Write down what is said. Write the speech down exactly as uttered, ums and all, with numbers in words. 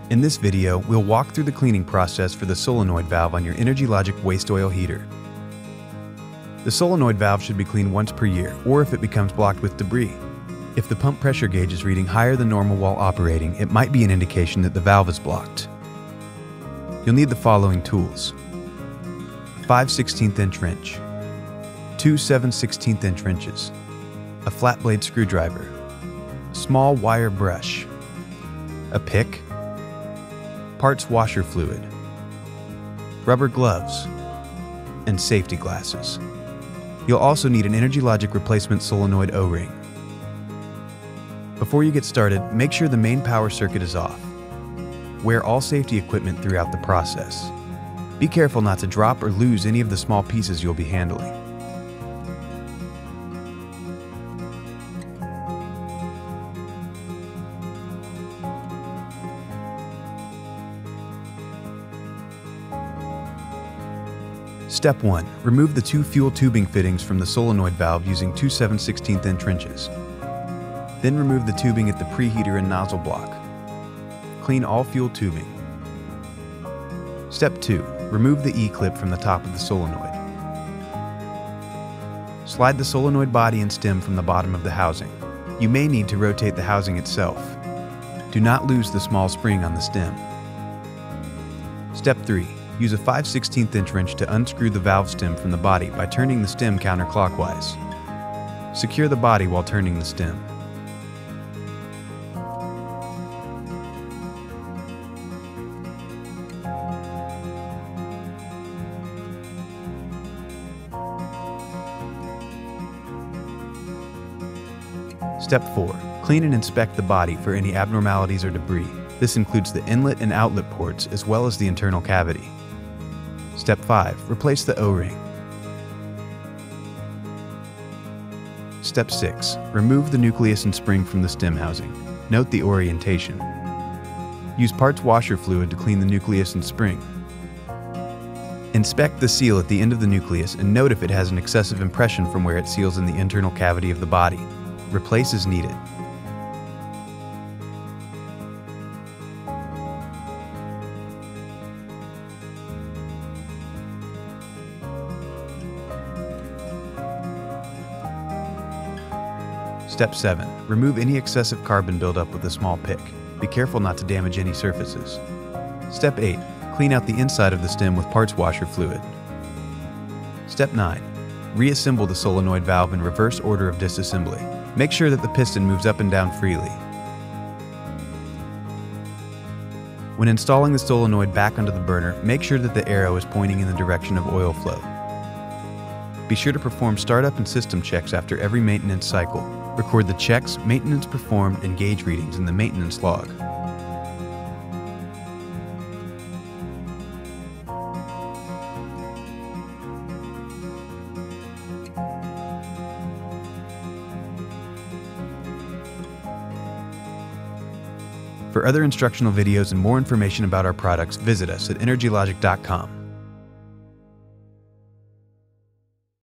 In this video, we'll walk through the cleaning process for the solenoid valve on your EnergyLogic waste oil heater. The solenoid valve should be cleaned once per year, or if it becomes blocked with debris. If the pump pressure gauge is reading higher than normal while operating, it might be an indication that the valve is blocked. You'll need the following tools: five sixteenths inch wrench, two seven sixteenths inch wrenches, a flat blade screwdriver, small wire brush, a pick, parts washer fluid, rubber gloves, and safety glasses. You'll also need an EnergyLogic replacement solenoid O-ring. Before you get started, make sure the main power circuit is off. Wear all safety equipment throughout the process. Be careful not to drop or lose any of the small pieces you'll be handling. Step one. Remove the two fuel tubing fittings from the solenoid valve using two seven sixteenths inch wrenches. Then remove the tubing at the preheater and nozzle block. Clean all fuel tubing. Step two. Remove the E-clip from the top of the solenoid. Slide the solenoid body and stem from the bottom of the housing. You may need to rotate the housing itself. Do not lose the small spring on the stem. Step three. Use a five sixteenths inch wrench to unscrew the valve stem from the body by turning the stem counterclockwise. Secure the body while turning the stem. Step four. Clean and inspect the body for any abnormalities or debris. This includes the inlet and outlet ports as well as the internal cavity. Step five. Replace the O-ring. Step six. Remove the nucleus and spring from the stem housing. Note the orientation. Use parts washer fluid to clean the nucleus and spring. Inspect the seal at the end of the nucleus and note if it has an excessive impression from where it seals in the internal cavity of the body. Replace as needed. Step seven. Remove any excessive carbon buildup with a small pick. Be careful not to damage any surfaces. Step eight. Clean out the inside of the stem with parts washer fluid. Step nine. Reassemble the solenoid valve in reverse order of disassembly. Make sure that the piston moves up and down freely. When installing the solenoid back onto the burner, make sure that the arrow is pointing in the direction of oil flow. Be sure to perform startup and system checks after every maintenance cycle. Record the checks, maintenance performed, and gauge readings in the maintenance log. For other instructional videos and more information about our products, visit us at energy logic dot com.